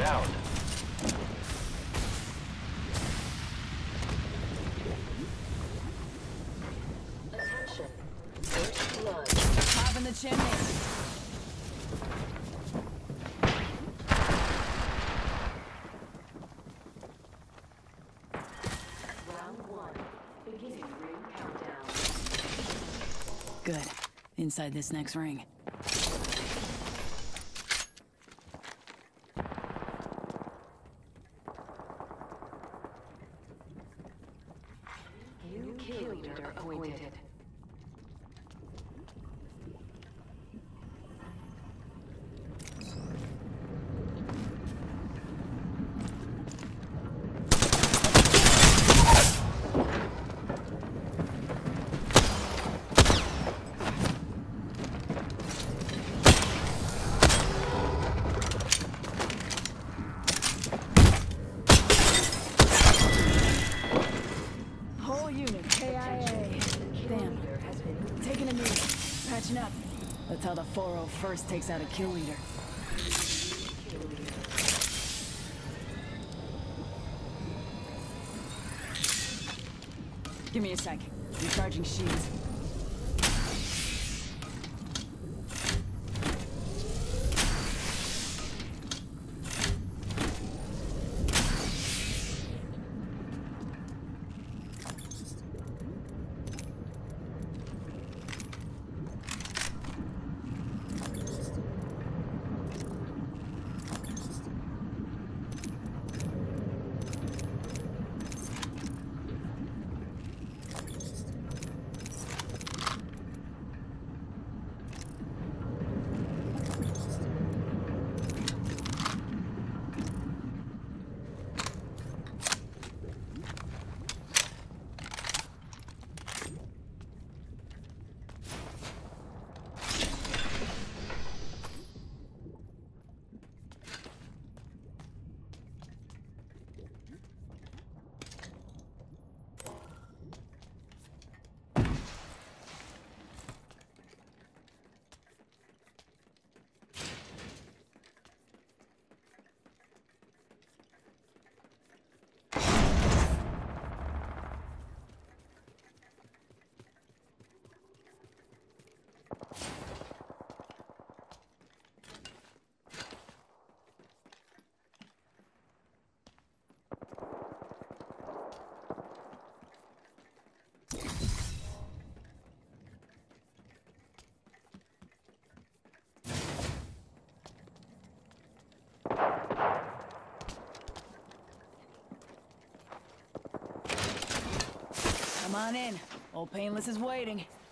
down. Attention. First blood. Top in the chimney. Round 1. Beginning ring countdown. Good. Inside this next ring. New kill leader appointed. Whole unit, KIA. Damn. Taking a knee. Patching up. That's how the 401st takes out a kill leader. Give me a sec. Recharging shields. Come on in. Old Painless is waiting.